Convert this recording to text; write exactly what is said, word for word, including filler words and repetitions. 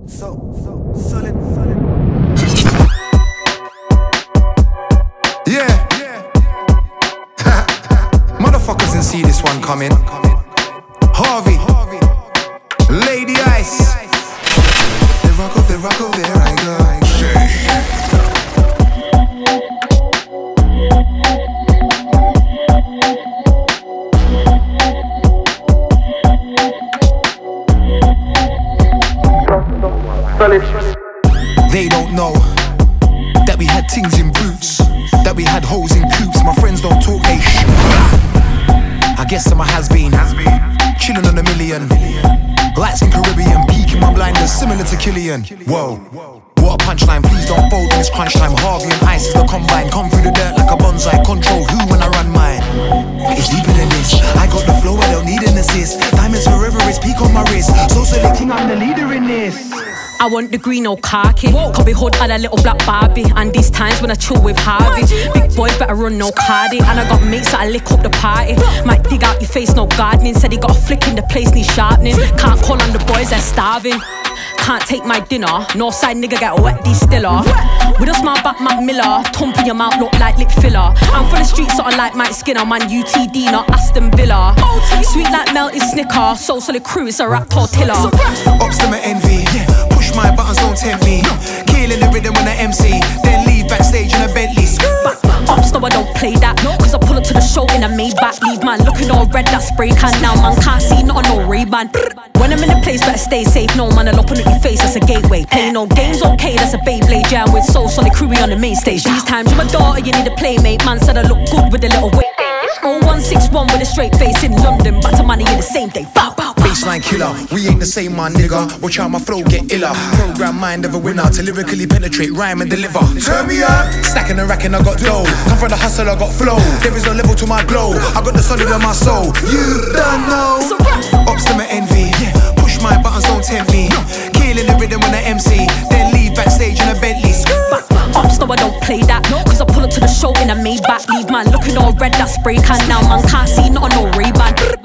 so, so, solid, solid. Yeah, yeah. Motherfuckers didn't see this one coming. Harvey, Lady Ice. They rock over, they rock over, there I go. They don't know that we had things in boots, that we had holes in coops. My friends don't talk, they sh. I guess I'm a has-been, chilling on a million. Lights in Caribbean, peeking my blinders, similar to Killian. Whoa, what a punchline, please don't fold when it's crunch time. Harvey and Ice is the combine, come through the dirt like a bonsai. Control who when I run mine. It's deeper than this, I got the flow, I don't need an assist. Diamonds forever, it's peak on my wrist. So selecting, I'm the leader in this. I want the green or khaki. Copy hood and a little black Barbie. And these times when I chill with Harvey, big boys better run no cardi. And I got mates that I lick up the party. Might dig out your face, no gardening. Said he got a flick in the place, need sharpening. Can't call on the boys, they're starving. Can't take my dinner. Northside nigga get wet, distiller. With a smile back, Mac Miller. Tump in your mouth, look like lip filler. I'm from the streets, something like Mike Skinner. Man, U T D, not Aston Villa. Sweet like melted Snicker. So solid crew, it's a rap tortilla. Ups to my envy. Push my buttons, don't tempt me. Killing the rhythm when I M C. Then leave backstage in a Bentley. Ups, no, I don't play that. Cause I pull up to the show in a Maybach. Leave man looking all red, that spray can. Now man can't see, not on no Ray-Ban. When I'm in a place, better stay safe. No man, I'll open up your face, that's a gateway. Play no games, okay, that's a Beyblade. Jam with so solid crew on the main stage. These times, you're my daughter, you need a playmate. Man said I look good with a little weight. oh one six one with a straight face in London. Back to money in the same day. Bow, bow, bow. Baseline killer, we ain't the same man, nigga. Watch how my flow get iller. Program mind of a winner to lyrically penetrate, rhyme and deliver. Turn me up. Stacking and racking, I got dough. Come from the hustle, I got flow. There is no level to my glow. I got the solid in my soul. You don't know. Ups to my envy. Push my buttons, don't tempt me. Killing the rhythm when I M C. Then leave backstage in a Bentley. Ups, no, I don't play that. Cause I pull up to the show in a Maybach. Leave man looking all red, that spray can. Now man can't see, not on no Ray-Ban.